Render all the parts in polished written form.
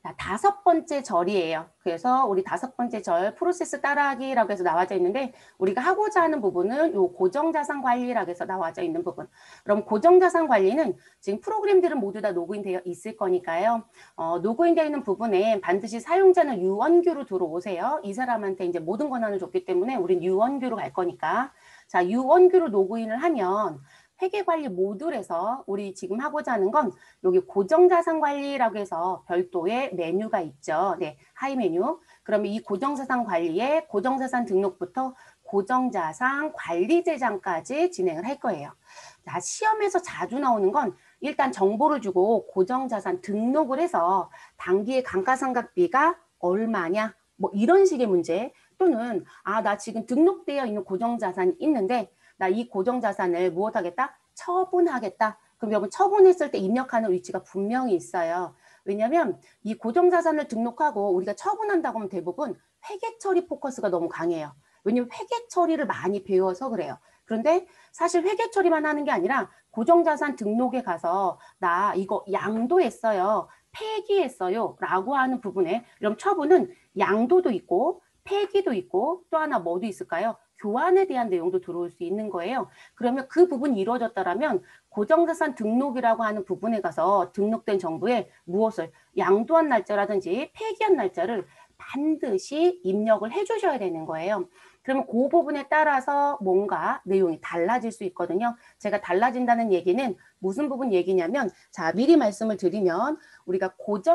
자, 5번째 절이에요. 그래서 우리 5번째 절 프로세스 따라하기라고 해서 나와져 있는데 우리가 하고자 하는 부분은 요 고정자산 관리라고 해서 나와져 있는 부분. 그럼 고정자산 관리는 지금 프로그램들은 모두 다 로그인되어 있을 거니까요. 로그인되어 있는 부분에 반드시 사용자는 유원규로 들어오세요. 이 사람한테 이제 모든 권한을 줬기 때문에 우린 유원규로 갈 거니까. 자, 유원규로 로그인을 하면 회계관리 모듈에서 우리 지금 하고자 하는 건 여기 고정자산관리라고 해서 별도의 메뉴가 있죠. 네, 하이 메뉴. 그러면 이 고정자산 관리에 고정자산 등록부터 고정자산 관리제장까지 진행을 할 거예요. 자, 시험에서 자주 나오는 건 일단 정보를 주고 고정자산 등록을 해서 당기의 감가상각비가 얼마냐 뭐 이런 식의 문제 또는 나 지금 등록되어 있는 고정자산이 있는데 나 이 고정자산을 무엇하겠다? 처분하겠다. 그럼 여러분 처분했을 때 입력하는 위치가 분명히 있어요. 왜냐하면 이 고정자산을 등록하고 우리가 처분한다고 하면 대부분 회계처리 포커스가 너무 강해요. 왜냐하면 회계처리를 많이 배워서 그래요. 그런데 사실 회계처리만 하는 게 아니라 고정자산 등록에 가서 나 이거 양도했어요. 폐기했어요. 라고 하는 부분에 그럼 처분은 양도도 있고 폐기도 있고 또 하나 뭐도 있을까요? 교환에 대한 내용도 들어올 수 있는 거예요. 그러면 그 부분이 이루어졌다라면 고정자산 등록이라고 하는 부분에 가서 등록된 정보에 무엇을 양도한 날짜라든지 폐기한 날짜를 반드시 입력을 해주셔야 되는 거예요. 그러면 그 부분에 따라서 뭔가 내용이 달라질 수 있거든요. 제가 달라진다는 얘기는 무슨 부분 얘기냐면 자 미리 말씀을 드리면 우리가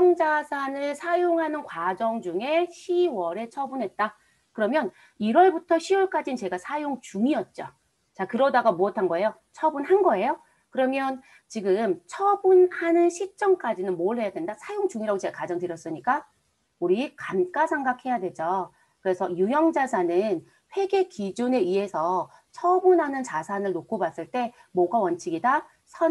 고정자산을 사용하는 과정 중에 10월에 처분했다. 그러면 1월부터 10월까지는 제가 사용 중이었죠. 자, 그러다가 무엇한 거예요? 처분한 거예요. 그러면 지금 처분하는 시점까지는 뭘 해야 된다? 사용 중이라고 제가 가정드렸으니까 우리 감가상각해야 되죠. 그래서 유형자산은 회계 기준에 의해서 처분하는 자산을 놓고 봤을 때 뭐가 원칙이다?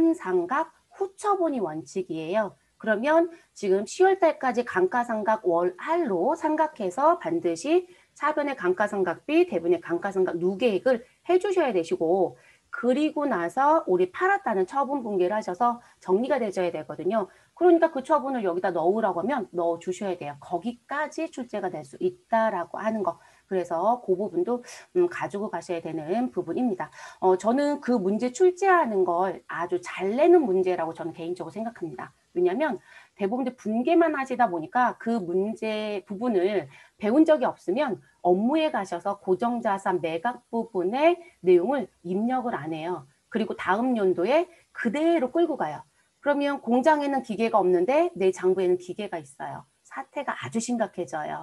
선상각 후처분이 원칙이에요. 그러면 지금 10월 달까지 감가상각 월할로 상각해서 반드시 차변의 감가상각비, 대분의 감가상각 누계획을 해주셔야 되시고 그리고 나서 우리 팔았다는 처분 분계를 하셔서 정리가 되셔야 되거든요. 그러니까 그 처분을 여기다 넣으라고 하면 넣어주셔야 돼요. 거기까지 출제가 될 수 있다라고 하는 거. 그래서 그 부분도 가지고 가셔야 되는 부분입니다. 저는 그 문제 출제하는 걸 아주 잘 내는 문제라고 저는 개인적으로 생각합니다. 왜냐하면 대부분 분계만 하시다 보니까 그 문제 부분을 배운 적이 없으면 업무에 가셔서 고정자산 매각 부분의 내용을 입력을 안 해요. 그리고 다음 연도에 그대로 끌고 가요. 그러면 공장에는 기계가 없는데 내 장부에는 기계가 있어요. 사태가 아주 심각해져요.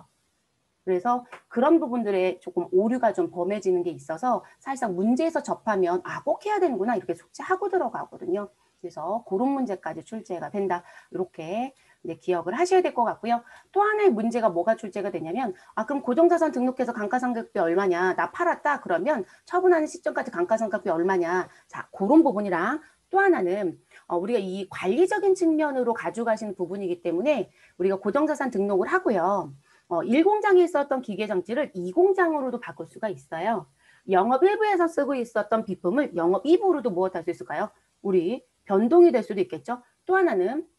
그래서 그런 부분들에 조금 오류가 좀 범해지는 게 있어서 사실상 문제에서 접하면 꼭 해야 되는구나 이렇게 숙지하고 들어가거든요. 그래서 그런 문제까지 출제가 된다. 이렇게 기억을 하셔야 될 것 같고요. 또 하나의 문제가 뭐가 출제가 되냐면 그럼 고정자산 등록해서 감가상각비 얼마냐. 나 팔았다. 그러면 처분하는 시점까지 감가상각비 얼마냐. 자, 그런 부분이랑 또 하나는 우리가 이 관리적인 측면으로 가져가시는 부분이기 때문에 우리가 고정자산 등록을 하고요. 1공장에 있었던 기계장치를 2공장으로도 바꿀 수가 있어요. 영업 1부에서 쓰고 있었던 비품을 영업 2부로도 무엇할 수 있을까요? 우리 변동이 될 수도 있겠죠. 또 하나는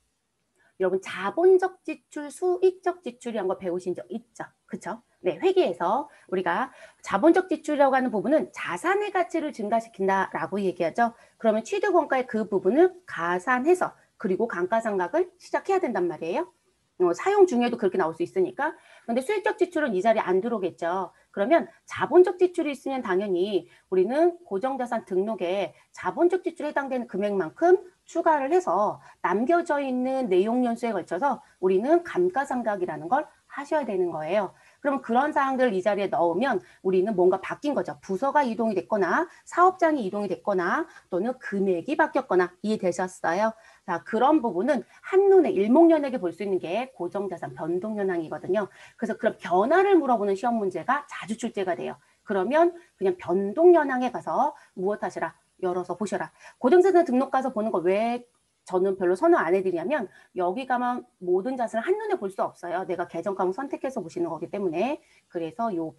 여러분 자본적 지출, 수익적 지출이란 거 배우신 적 있죠? 그쵸? 네, 회계에서 우리가 자본적 지출이라고 하는 부분은 자산의 가치를 증가시킨다라고 얘기하죠. 그러면 취득원가의 그 부분을 가산해서 그리고 감가상각을 시작해야 된단 말이에요. 사용 중에도 그렇게 나올 수 있으니까. 그런데 수익적 지출은 이 자리에 안 들어오겠죠. 그러면 자본적 지출이 있으면 당연히 우리는 고정자산 등록에 자본적 지출에 해당되는 금액만큼 추가를 해서 남겨져 있는 내용 연수에 걸쳐서 우리는 감가상각이라는 걸 하셔야 되는 거예요. 그럼 그런 사항들을 이 자리에 넣으면 우리는 뭔가 바뀐 거죠. 부서가 이동이 됐거나 사업장이 이동이 됐거나 또는 금액이 바뀌었거나 이해되셨어요? 자, 그런 부분은 한눈에 일목요연하게 볼 수 있는 게 고정자산 변동현황이거든요. 그래서 그런 변화를 물어보는 시험 문제가 자주 출제가 돼요. 그러면 그냥 변동현황에 가서 무엇 하시라? 열어서 보셔라. 고정자산 등록 가서 보는 거 왜 저는 별로 선호 안 해드리냐면 여기 가면 모든 자산을 한눈에 볼 수 없어요. 내가 계정 과목 선택해서 보시는 거기 때문에 그래서 요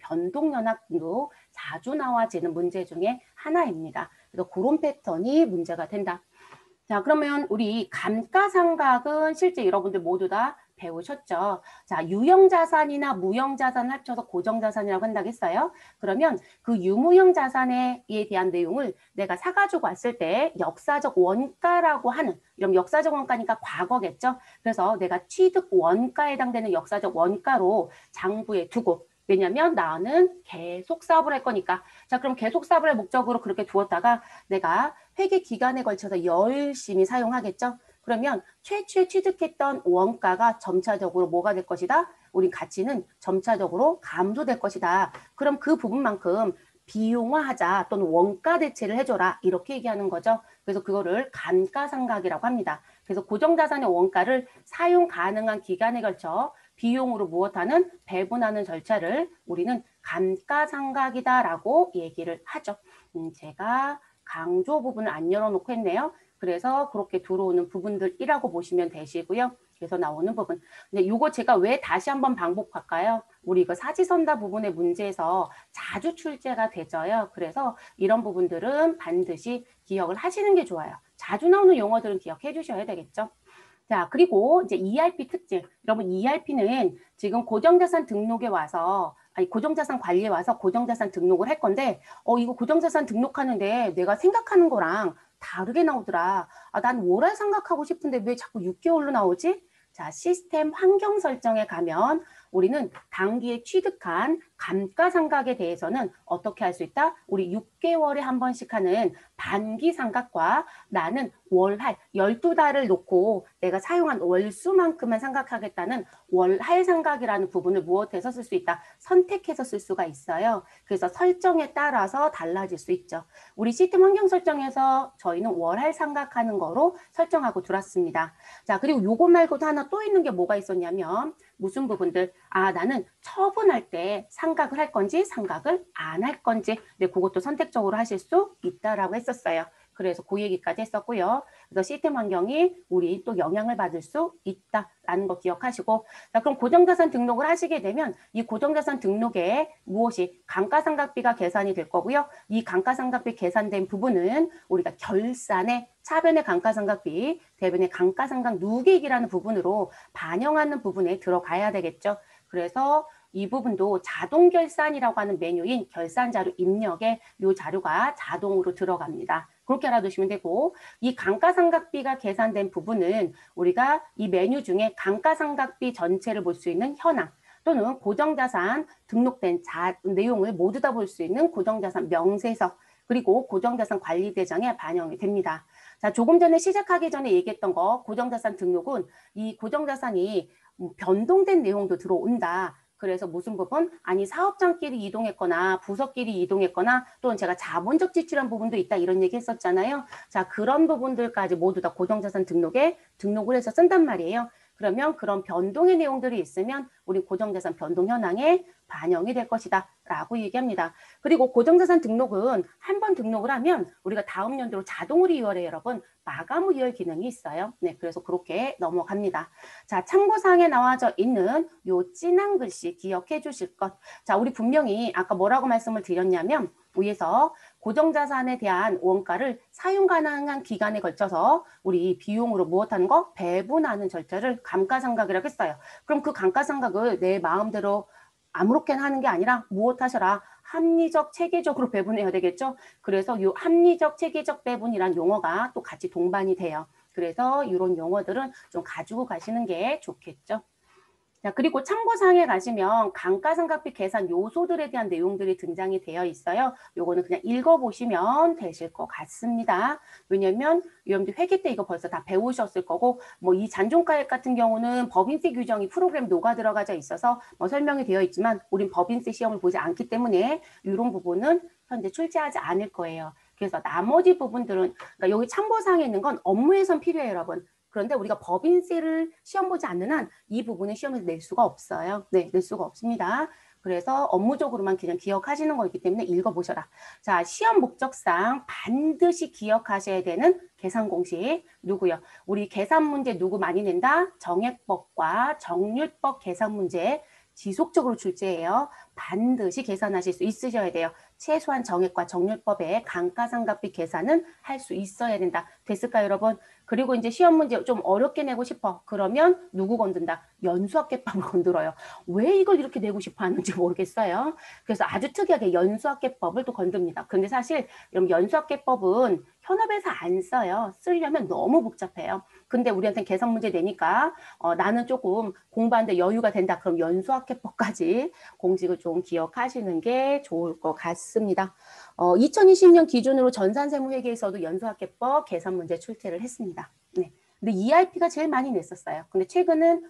변동연합도 자주 나와지는 문제 중에 하나입니다. 그래서 그런 패턴이 문제가 된다. 자, 그러면 우리 감가상각은 실제 여러분들 모두 다 배우셨죠. 자, 유형자산이나 무형자산을 합쳐서 고정자산이라고 한다고 했어요. 그러면 그 유무형 자산에 대한 내용을 내가 사가지고 왔을 때 역사적 원가라고 하는, 이런 역사적 원가니까 과거겠죠. 그래서 내가 취득 원가에 해당되는 역사적 원가로 장부에 두고, 왜냐면 나는 계속 사업을 할 거니까. 자, 그럼 계속 사업을 할 목적으로 그렇게 두었다가 내가 회계 기간에 걸쳐서 열심히 사용하겠죠. 그러면 최초에 취득했던 원가가 점차적으로 뭐가 될 것이다? 우리 가치는 점차적으로 감소될 것이다. 그럼 그 부분만큼 비용화하자 또는 원가 대체를 해줘라 이렇게 얘기하는 거죠. 그래서 그거를 감가상각이라고 합니다. 그래서 고정자산의 원가를 사용 가능한 기간에 걸쳐 비용으로 무엇하는 배분하는 절차를 우리는 감가상각이다라고 얘기를 하죠. 제가 강조 부분을 안 열어놓고 했네요. 그래서 그렇게 들어오는 부분들이라고 보시면 되시고요. 그래서 나오는 부분. 근데 이거 제가 왜 다시 한번 반복할까요? 우리 이거 사지선다 부분의 문제에서 자주 출제가 되죠요. 그래서 이런 부분들은 반드시 기억을 하시는 게 좋아요. 자주 나오는 용어들은 기억해 주셔야 되겠죠. 자, 그리고 이제 ERP 특징. 여러분, ERP는 지금 고정자산 등록에 와서, 아니, 고정자산 관리에 와서 고정자산 등록을 할 건데, 이거 고정자산 등록하는데 내가 생각하는 거랑 다르게 나오더라. 아, 난 월할 생각하고 싶은데 왜 자꾸 6개월로 나오지? 자, 시스템 환경 설정에 가면 우리는 단기에 취득한 감가상각에 대해서는 어떻게 할 수 있다? 우리 6개월에 한 번씩 하는 반기상각과 나는 월할 12달을 놓고 내가 사용한 월수만큼만 생각하겠다는 월할 상각이라는 부분을 무엇해서 쓸 수 있다? 선택해서 쓸 수가 있어요. 그래서 설정에 따라서 달라질 수 있죠. 우리 시스템 환경 설정에서 저희는 월할 상각하는 거로 설정하고 들어왔습니다. 자, 그리고 요거 말고도 하나 또 있는 게 뭐가 있었냐면 무슨 부분들? 아, 나는 처분할 때 상각을 할 건지 상각을 안 할 건지 네, 그것도 선택적으로 하실 수 있다라고 했었어요. 그래서 그 얘기까지 했었고요. 그래서 시스템 환경이 우리 또 영향을 받을 수 있다라는 거 기억하시고 자, 그럼 고정자산 등록을 하시게 되면 이 고정자산 등록에 무엇이 감가상각비가 계산이 될 거고요. 이 감가상각비 계산된 부분은 우리가 결산에 차변의 감가상각비, 대변의 감가상각 누계익이라는 부분으로 반영하는 부분에 들어가야 되겠죠. 그래서 이 부분도 자동 결산이라고 하는 메뉴인 결산 자료 입력에 이 자료가 자동으로 들어갑니다. 그렇게 알아두시면 되고 이 감가상각비가 계산된 부분은 우리가 이 메뉴 중에 감가상각비 전체를 볼 수 있는 현황 또는 고정자산 등록된 내용을 모두 다 볼 수 있는 고정자산 명세서 그리고 고정자산 관리대장에 반영이 됩니다. 자, 조금 전에 시작하기 전에 얘기했던 거 고정자산 등록은 이 고정자산이 변동된 내용도 들어온다. 그래서 무슨 부분? 아니 사업장끼리 이동했거나 부서끼리 이동했거나 또는 제가 자본적 지출한 부분도 있다 이런 얘기 했었잖아요. 자, 그런 부분들까지 모두 다 고정자산 등록에 등록을 해서 쓴단 말이에요. 그러면 그런 변동의 내용들이 있으면 우리 고정자산 변동 현황에 반영이 될 것이다 라고 얘기합니다. 그리고 고정자산 등록은 한 번 등록을 하면 우리가 다음 연도로 자동으로 이월에 여러분 마감 이월 기능이 있어요. 네, 그래서 그렇게 넘어갑니다. 자, 참고사항에 나와져 있는 요 진한 글씨 기억해 주실 것. 자, 우리 분명히 아까 뭐라고 말씀을 드렸냐면 위에서 고정자산에 대한 원가를 사용 가능한 기간에 걸쳐서 우리 비용으로 무엇하는 거? 배분하는 절차를 감가상각이라고 했어요. 그럼 그 감가상각을 내 마음대로 아무렇게나 하는 게 아니라 무엇 하셔라? 합리적, 체계적으로 배분해야 되겠죠? 그래서 이 합리적, 체계적 배분이란 용어가 또 같이 동반이 돼요. 그래서 이런 용어들은 좀 가지고 가시는 게 좋겠죠? 자, 그리고 참고사항에 가시면 감가상각비 계산 요소들에 대한 내용들이 등장이 되어 있어요. 요거는 그냥 읽어보시면 되실 것 같습니다. 왜냐면 여러분들 회계 때 이거 벌써 다 배우셨을 거고 뭐 이 잔존가액 같은 경우는 법인세 규정이 프로그램 녹아 들어가져 있어서 뭐 설명이 되어 있지만 우린 법인세 시험을 보지 않기 때문에 이런 부분은 현재 출제하지 않을 거예요. 그래서 나머지 부분들은 그러니까 여기 참고사항에 있는 건 업무에선 필요해요, 여러분. 그런데 우리가 법인세를 시험 보지 않는 한 이 부분은 시험에서 낼 수가 없어요. 네, 낼 수가 없습니다. 그래서 업무적으로만 그냥 기억하시는 거기 때문에 읽어보셔라. 자, 시험 목적상 반드시 기억하셔야 되는 계산 공식 누구요? 우리 계산 문제 누구 많이 낸다? 정액법과 정률법 계산 문제 지속적으로 출제해요. 반드시 계산하실 수 있으셔야 돼요. 최소한 정액과 정률법의 감가상각비 계산은 할 수 있어야 된다. 됐을까요, 여러분? 그리고 이제 시험 문제 좀 어렵게 내고 싶어. 그러면 누구 건든다? 연수학계법을 건들어요. 왜 이걸 이렇게 내고 싶어 하는지 모르겠어요. 그래서 아주 특이하게 연수학계법을 또 건듭니다. 근데 사실 연수학계법은 현업에서 안 써요. 쓰려면 너무 복잡해요. 근데 우리한테 계산 문제 내니까 나는 조금 공부하는데 여유가 된다. 그럼 연수학계법까지 공식을 좀 기억하시는 게 좋을 것 같습니다. 2020년 기준으로 전산세무회계에서도 연수학계법 계산 문제 출제를 했습니다. 네. 근데 EIP가 제일 많이 냈었어요. 근데 최근은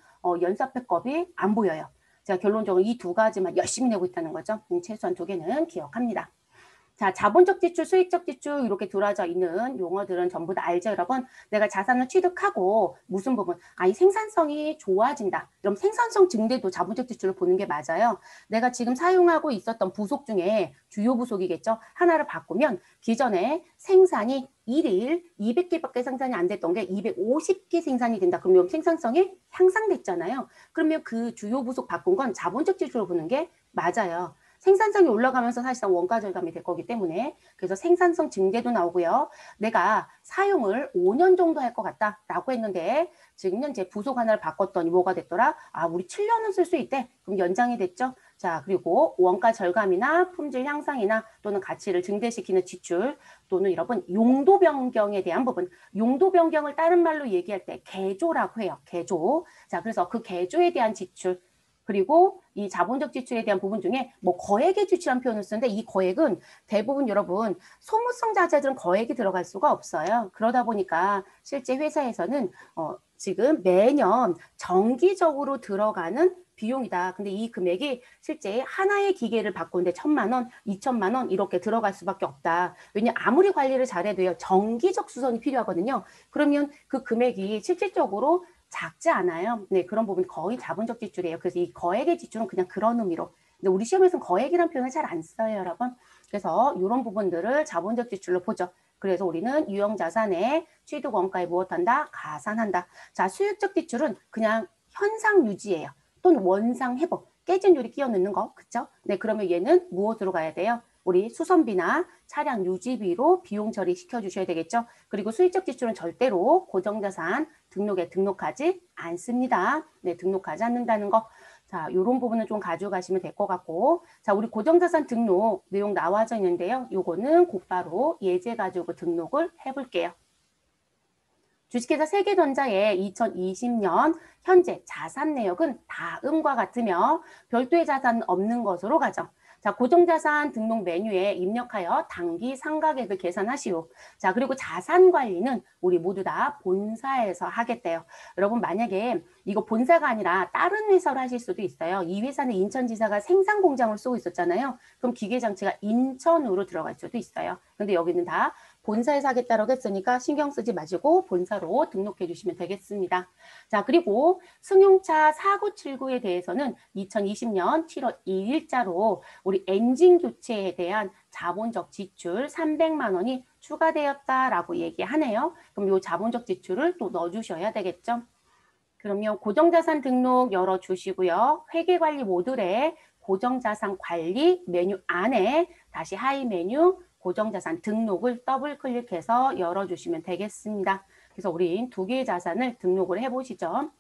연수학계법이 안 보여요. 제가 결론적으로 이 두 가지만 열심히 내고 있다는 거죠. 최소한 두 개는 기억합니다. 자, 자본적 지출, 수익적 지출 이렇게 들어져 있는 용어들은 전부 다 알죠, 여러분? 내가 자산을 취득하고 무슨 부분? 이 생산성이 좋아진다. 그럼 생산성 증대도 자본적 지출을 보는 게 맞아요. 내가 지금 사용하고 있었던 부속 중에 주요 부속이겠죠. 하나를 바꾸면 기존에 생산이 1일 200개밖에 생산이 안 됐던 게 250개 생산이 된다. 그러면 생산성이 향상됐잖아요. 그러면 그 주요 부속 바꾼 건 자본적 지출을 보는 게 맞아요. 생산성이 올라가면서 사실상 원가 절감이 될 거기 때문에 그래서 생산성 증대도 나오고요. 내가 사용을 5년 정도 할 것 같다라고 했는데 지금 현재 부속 하나를 바꿨더니 뭐가 됐더라? 우리 7년은 쓸 수 있대. 그럼 연장이 됐죠. 자, 그리고 원가 절감이나 품질 향상이나 또는 가치를 증대시키는 지출 또는 여러분 용도 변경에 대한 부분. 용도 변경을 다른 말로 얘기할 때 개조라고 해요. 개조. 자, 그래서 그 개조에 대한 지출 그리고 이 자본적 지출에 대한 부분 중에 뭐 거액의 지출한 표현을 쓰는데 이 거액은 대부분 여러분 소무성 자재들은 거액이 들어갈 수가 없어요. 그러다 보니까 실제 회사에서는 지금 매년 정기적으로 들어가는 비용이다. 근데 이 금액이 실제 하나의 기계를 바꾸는데 1,000만 원, 2천만 원 이렇게 들어갈 수밖에 없다. 왜냐 아무리 관리를 잘해도요. 정기적 수선이 필요하거든요. 그러면 그 금액이 실질적으로 작지 않아요. 네, 그런 부분이 거의 자본적 지출이에요. 그래서 이 거액의 지출은 그냥 그런 의미로. 근데 우리 시험에서는 거액이라는 표현을 잘 안 써요, 여러분. 그래서 이런 부분들을 자본적 지출로 보죠. 그래서 우리는 유형자산의 취득 원가에 무엇한다? 가산한다. 자, 수익적 지출은 그냥 현상 유지예요. 또는 원상 회복. 깨진 유리 끼워 넣는 거. 그쵸? 네, 그러면 얘는 무엇으로 가야 돼요? 우리 수선비나 차량 유지비로 비용 처리 시켜주셔야 되겠죠. 그리고 수익적 지출은 절대로 고정자산 등록에 등록하지 않습니다. 네, 등록하지 않는다는 거. 자, 이런 부분은 좀 가져가시면 될 것 같고. 자, 우리 고정자산 등록 내용 나와져 있는데요. 요거는 곧바로 예제 가지고 등록을 해볼게요. 주식회사 세계전자의 2020년 현재 자산 내역은 다음과 같으며 별도의 자산은 없는 것으로 가정. 자, 고정자산 등록 메뉴에 입력하여 당기 상각액을 계산하시오. 자, 그리고 자산 관리는 우리 모두 다 본사에서 하겠대요. 여러분 만약에 이거 본사가 아니라 다른 회사로 하실 수도 있어요. 이 회사는 인천지사가 생산 공장을 쓰고 있었잖아요. 그럼 기계장치가 인천으로 들어갈 수도 있어요. 근데 여기는 다 본사에서 하겠다라고 했으니까 신경 쓰지 마시고 본사로 등록해 주시면 되겠습니다. 자, 그리고 승용차 4979에 대해서는 2020년 7월 2일자로 우리 엔진 교체에 대한 자본적 지출 300만 원이 추가되었다라고 얘기하네요. 그럼 이 자본적 지출을 또 넣어주셔야 되겠죠. 그러면 고정자산 등록 열어주시고요. 회계관리 모듈에 고정자산 관리 메뉴 안에 다시 하이 메뉴 고정자산 등록을 더블 클릭해서 열어주시면 되겠습니다. 그래서 우린 두 개의 자산을 등록을 해보시죠.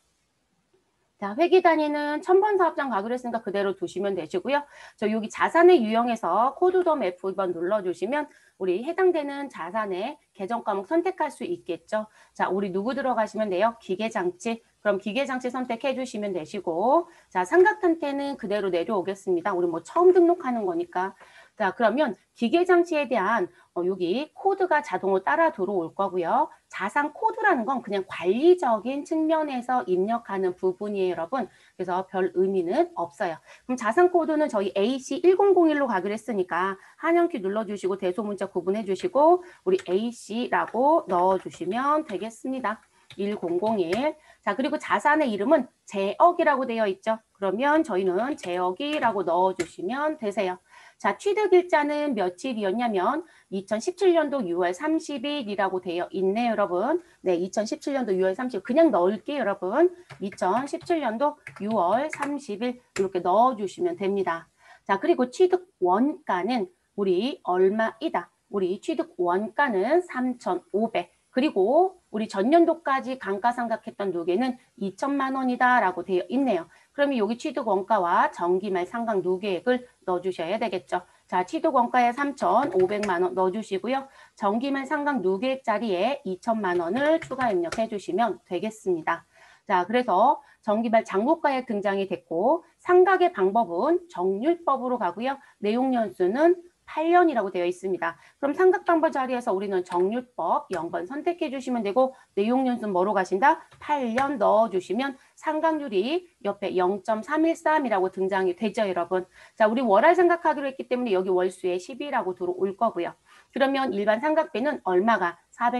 자, 회계 단위는 1000번 사업장 가기로 했으니까 그대로 두시면 되시고요. 저 여기 자산의 유형에서 코드덤 F2번 눌러주시면 우리 해당되는 자산의 계정 과목 선택할 수 있겠죠. 자, 우리 누구 들어가시면 돼요? 기계장치. 그럼 기계장치 선택해 주시면 되시고 자, 삼각탄태는 그대로 내려오겠습니다. 우리 뭐 처음 등록하는 거니까. 자, 그러면 기계장치에 대한 여기 코드가 자동으로 따라 들어올 거고요. 자산 코드라는 건 그냥 관리적인 측면에서 입력하는 부분이에요, 여러분. 그래서 별 의미는 없어요. 그럼 자산 코드는 저희 AC1001로 가기로 했으니까 한영키 눌러주시고 대소문자 구분해 주시고 우리 AC라고 넣어주시면 되겠습니다. 1001. 자, 그리고 자산의 이름은 제억이라고 되어 있죠. 그러면 저희는 제억이라고 넣어주시면 되세요. 자, 취득일자는 며칠이었냐면 2017년도 6월 30일이라고 되어 있네요, 여러분. 네, 2017년도 6월 30일. 그냥 넣을게요, 여러분. 2017년도 6월 30일 이렇게 넣어주시면 됩니다. 자, 그리고 취득 원가는 우리 얼마이다. 우리 취득 원가는 3,500. 그리고 우리 전년도까지 감가상각했던 누계는 2천만 원이다 라고 되어 있네요. 그러면 여기 취득 원가와 정기말 상각 누계액을 넣어주셔야 되겠죠. 자, 취득 원가에 3,500만 원 넣어주시고요. 정기말 상각 누계액 자리에 2천만 원을 추가 입력해 주시면 되겠습니다. 자, 그래서 정기말 장부가액 등장이 됐고 상각의 방법은 정률법으로 가고요. 내용 연수는 8년이라고 되어 있습니다. 그럼 삼각방법 자리에서 우리는 정률법 0번 선택해 주시면 되고 내용 연수 뭐로 가신다? 8년 넣어주시면 상각률이 옆에 0.313이라고 등장이 되죠, 여러분. 자, 우리 월할 생각하기로 했기 때문에 여기 월수에 10이라고 들어올 거고요. 그러면 일반 삼각비는 얼마가?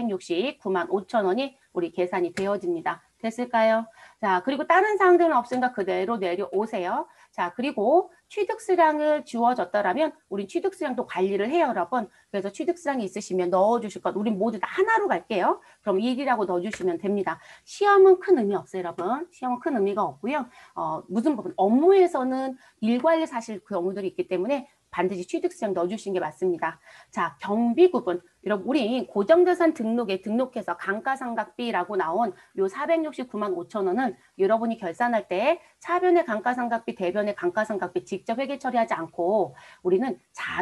469만 5천 원이 우리 계산이 되어집니다. 됐을까요? 자, 그리고 다른 사항들은 없으니까 그대로 내려오세요. 자, 그리고 취득수량을 주어졌더라면 우리 취득수량도 관리를 해요, 여러분. 그래서 취득수량이 있으시면 넣어주실 것. 우린 모두 다 하나로 갈게요. 그럼 1이라고 넣어주시면 됩니다. 시험은 큰 의미 없어요, 여러분. 시험은 큰 의미가 없고요. 무슨 부분? 업무에서는 일괄 사실 그 경우들이 있기 때문에 반드시 취득수량 넣어주시는 게 맞습니다. 자, 경비 구분. 여러분, 우리 고정자산 등록에 등록해서 감가상각비라고 나온 요 469만 5천 원은 여러분이 결산할 때 차변의 감가상각비, 대변의 감가상각비 직접 회계 처리하지 않고 우리는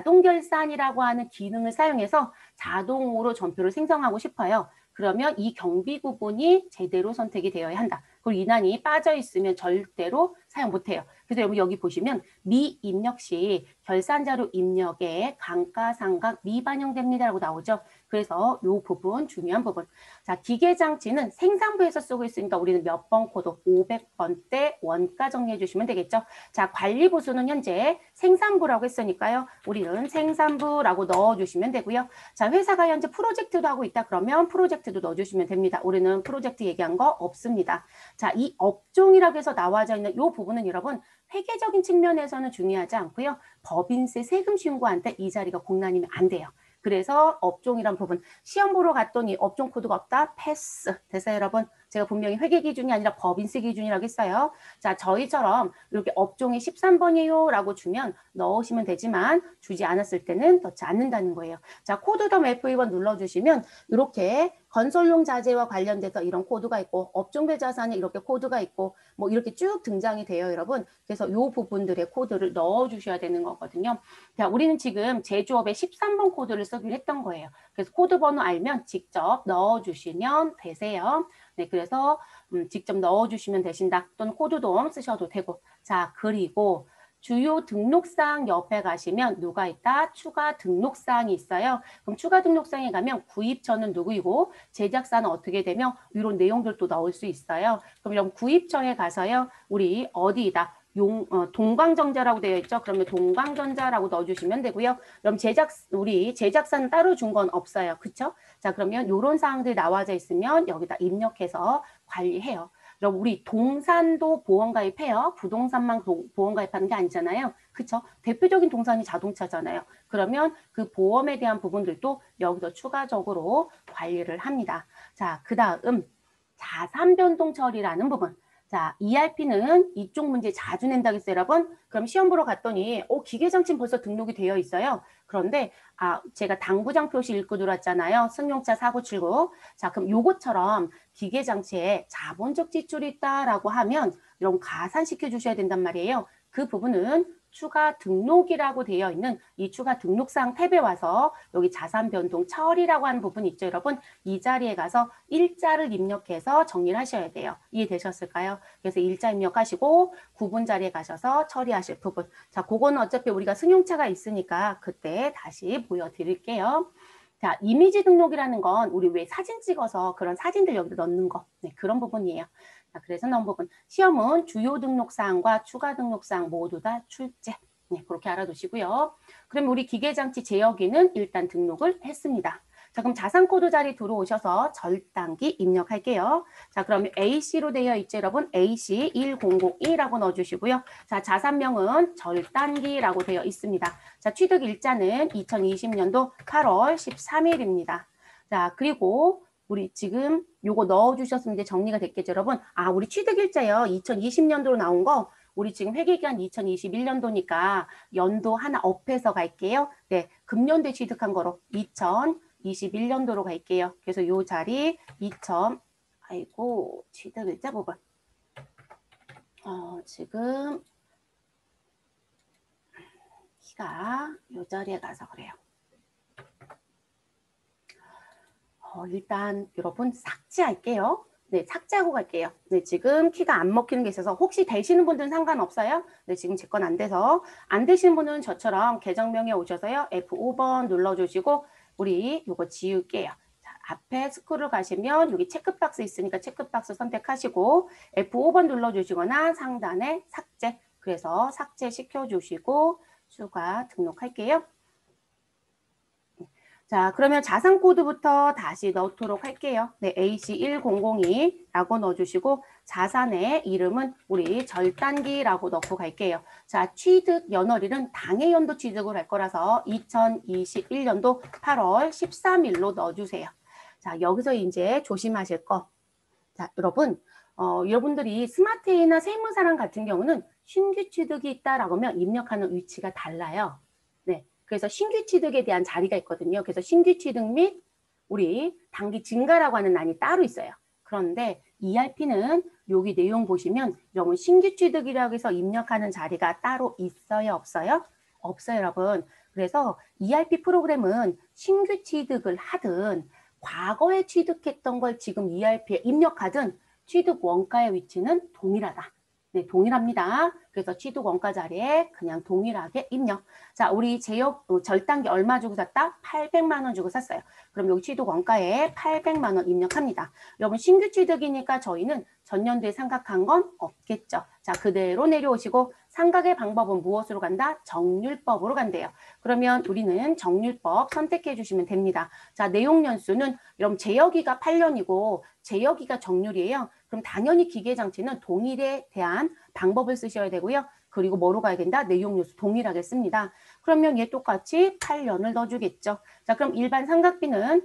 자동결산이라고 하는 기능을 사용해서 자동으로 전표를 생성하고 싶어요. 그러면 이 경비 구분이 제대로 선택이 되어야 한다. 그리고 이난이 빠져 있으면 절대로 사용 못해요. 그래서 여러분 여기 보시면 미입력 시 결산자료 입력에 감가상각 미반영됩니다라고 나오죠. 그래서 이 부분 중요한 부분. 자, 기계장치는 생산부에서 쓰고 있으니까 우리는 몇 번 코드 500번대 원가 정리해 주시면 되겠죠. 자, 관리부수는 현재 생산부라고 했으니까요. 우리는 생산부라고 넣어주시면 되고요. 자, 회사가 현재 프로젝트도 하고 있다 그러면 프로젝트도 넣어주시면 됩니다. 우리는 프로젝트 얘기한 거 없습니다. 자, 이 업종이라고 해서 나와져 있는 이 부분은 여러분 회계적인 측면에서는 중요하지 않고요. 법인세 세금 신고할 때 이 자리가 공란이면 안 돼요. 그래서 업종이란 부분 시험 보러 갔더니 업종 코드가 없다? 패스. 됐어요, 여러분? 제가 분명히 회계 기준이 아니라 법인세 기준이라고 했어요. 자, 저희처럼 이렇게 업종이 13번이에요 라고 주면 넣으시면 되지만 주지 않았을 때는 넣지 않는다는 거예요. 자, 코드덤 F2번 눌러주시면 이렇게 건설용 자재와 관련돼서 이런 코드가 있고 업종별 자산에 이렇게 코드가 있고 뭐 이렇게 쭉 등장이 돼요, 여러분. 그래서 이 부분들의 코드를 넣어주셔야 되는 거거든요. 자, 우리는 지금 제조업에 13번 코드를 쓰기로 했던 거예요. 그래서 코드 번호 알면 직접 넣어주시면 되세요. 네, 그래서 직접 넣어주시면 되신다. 또는 코드도 쓰셔도 되고. 자, 그리고 주요 등록사항 옆에 가시면 누가 있다? 추가 등록사항이 있어요. 그럼 추가 등록사항에 가면 구입처는 누구이고 제작사는 어떻게 되며 이런 내용들도 나올 수 있어요. 그럼 이런 구입처에 가서요. 우리 어디이다? 동광전자라고 되어 있죠. 그러면 동광전자라고 넣어주시면 되고요. 그럼 우리 제작사는 따로 준 건 없어요. 그쵸? 자, 그러면 이런 사항들이 나와져 있으면 여기다 입력해서 관리해요. 그럼 우리 동산도 보험가입해요. 부동산만 보험가입하는 게 아니잖아요. 그쵸? 대표적인 동산이 자동차잖아요. 그러면 그 보험에 대한 부분들도 여기서 추가적으로 관리를 합니다. 자, 그 다음 자산변동 처리라는 부분. 자, ERP는 이쪽 문제 자주 낸다고 했어요, 여러분. 그럼 시험 보러 갔더니 기계장치는 벌써 등록이 되어 있어요. 그런데 제가 당구장 표시 읽고 들어왔잖아요. 승용차 4979. 자, 그럼 요것처럼 기계장치에 자본적 지출이 있다라고 하면 이런 가산시켜 주셔야 된단 말이에요. 그 부분은 추가 등록이라고 되어 있는 이 추가 등록사항 탭에 와서 여기 자산 변동 처리라고 하는 부분이 있죠, 여러분. 이 자리에 가서 일자를 입력해서 정리를 하셔야 돼요. 이해되셨을까요? 그래서 일자 입력하시고 구분 자리에 가셔서 처리하실 부분. 자, 그거는 어차피 우리가 승용차가 있으니까 그때 다시 보여드릴게요. 자, 이미지 등록이라는 건 우리 왜 사진 찍어서 그런 사진들 여기 넣는 거. 네, 그런 부분이에요. 자, 그래서 넣은 부분. 시험은 주요 등록사항과 추가 등록사항 모두 다 출제. 네, 그렇게 알아두시고요. 그럼 우리 기계장치 제어기는 일단 등록을 했습니다. 자, 그럼 자산코드 자리 들어오셔서 절단기 입력할게요. 자, 그러면 AC로 되어 있죠, 여러분? AC 1002라고 넣어주시고요. 자, 자산명은 절단기라고 되어 있습니다. 자, 취득 일자는 2020년도 8월 13일입니다. 자, 그리고 우리 지금 요거 넣어주셨으면 이제 정리가 됐겠죠, 여러분? 우리 취득일자요. 2020년도로 나온 거 우리 지금 회계기간 2021년도니까 연도 하나 업해서 갈게요. 네, 금년도에 취득한 거로 2021년도로 갈게요. 그래서 요 자리 아이고, 취득일자 부분. 지금 키가 요 자리에 가서 그래요. 일단 여러분 삭제할게요. 네, 삭제하고 갈게요. 네, 지금 키가 안 먹히는 게 있어서 혹시 되시는 분들은 상관없어요? 네, 지금 제 건 안 돼서 안 되시는 분은 저처럼 계정명에 오셔서요. F5번 눌러주시고 우리 요거 지울게요. 자, 앞에 스크롤 가시면 여기 체크박스 있으니까 체크박스 선택하시고 F5번 눌러주시거나 상단에 삭제, 그래서 삭제 시켜주시고 추가 등록할게요. 자, 그러면 자산 코드부터 다시 넣도록 할게요. 네, AC1002라고 넣어주시고 자산의 이름은 우리 절단기라고 넣고 갈게요. 자, 취득 연월일은 당해 연도 취득을 할 거라서 2021년도 8월 13일로 넣어주세요. 자, 여기서 이제 조심하실 거. 자, 여러분, 여러분들이 스마트에이나 세무사랑 같은 경우는 신규 취득이 있다라고 하면 입력하는 위치가 달라요. 네. 그래서 신규 취득에 대한 자리가 있거든요. 그래서 신규 취득 및 우리 당기 증가라고 하는 란이 따로 있어요. 그런데 ERP는 여기 내용 보시면 여러분 신규 취득이라고 해서 입력하는 자리가 따로 있어요? 없어요? 없어요, 여러분. 그래서 ERP 프로그램은 신규 취득을 하든 과거에 취득했던 걸 지금 ERP에 입력하든 취득 원가의 위치는 동일하다. 네, 동일합니다. 그래서 취득 원가 자리에 그냥 동일하게 입력. 자, 우리 제역 절단기 얼마 주고 샀다? 800만 원 주고 샀어요. 그럼 여기 취득 원가에 800만 원 입력합니다. 여러분 신규 취득이니까 저희는 전년도에 상각한 건 없겠죠. 자, 그대로 내려오시고 상각의 방법은 무엇으로 간다? 정률법으로 간대요. 그러면 우리는 정률법 선택해 주시면 됩니다. 자, 내용 연수는 여러분 제여기가 8년이고 제여기가 정률이에요. 그럼 당연히 기계장치는 동일에 대한 방법을 쓰셔야 되고요. 그리고 뭐로 가야 된다? 내용 요소 동일하게 씁니다. 그러면 얘 똑같이 8년을 넣어주겠죠. 자, 그럼 일반 삼각비는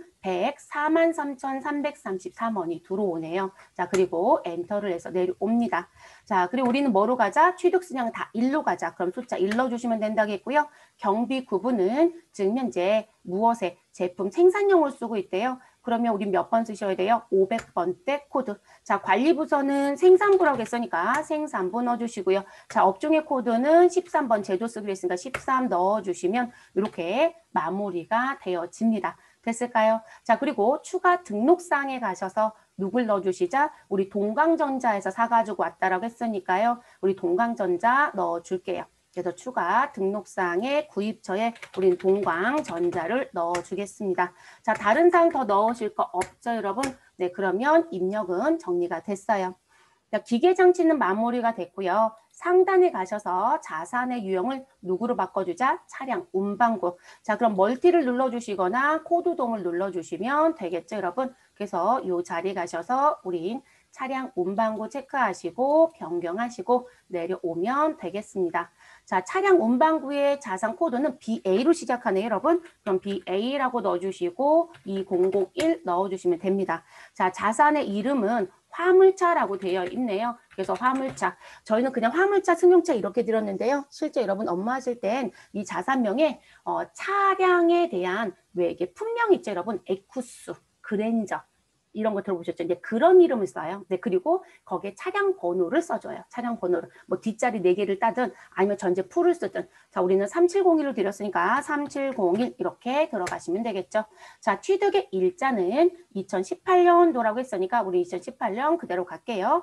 143,333원이 들어오네요. 자, 그리고 엔터를 해서 내려옵니다. 자, 그리고 우리는 뭐로 가자? 취득수량 다 1로 가자. 그럼 숫자 1 넣어주시면 된다겠고요. 경비 구분은 지금 현재 무엇에 제품 생산용을 쓰고 있대요. 그러면 우리 몇 번 쓰셔야 돼요? 500번대 코드. 자, 관리부서는 생산부라고 했으니까 생산부 넣어주시고요. 자, 업종의 코드는 13번 제조 쓰기로 했으니까 13 넣어주시면 이렇게 마무리가 되어집니다. 됐을까요? 자, 그리고 추가 등록사항에 가셔서 누굴 넣어주시자? 우리 동강전자에서 사가지고 왔다라고 했으니까요. 우리 동강전자 넣어줄게요. 그래서 추가 등록사항에 구입처에 우린 동광전자를 넣어주겠습니다. 자, 다른 사항 더 넣으실 거 없죠, 여러분? 네, 그러면 입력은 정리가 됐어요. 자, 기계장치는 마무리가 됐고요. 상단에 가셔서 자산의 유형을 누구로 바꿔주자? 차량, 운반구. 자, 그럼 멀티를 눌러주시거나 코드동을 눌러주시면 되겠죠, 여러분? 그래서 이 자리 가셔서 우린 차량 운반구 체크하시고 변경하시고 내려오면 되겠습니다. 자, 차량 운반구의 자산 코드는 BA로 시작하네요, 여러분. 그럼 BA라고 넣어주시고 2001 넣어주시면 됩니다. 자, 자산의 이름은 화물차라고 되어 있네요. 그래서 화물차. 저희는 그냥 화물차, 승용차 이렇게 들었는데요. 실제 여러분 업무하실 땐 이 자산명에 차량에 대한 왜 이게 품명 있죠, 여러분? 에쿠스, 그랜저. 이런 거 들어보셨죠? 이제 그런 이름을 써요. 네, 그리고 거기에 차량 번호를 써줘요. 차량 번호를. 뭐 뒷자리 4개를 따든 아니면 전체 풀을 쓰든. 자, 우리는 3701로 드렸으니까 3701 이렇게 들어가시면 되겠죠. 자, 취득의 일자는 2018년도라고 했으니까 우리 2018년 그대로 갈게요.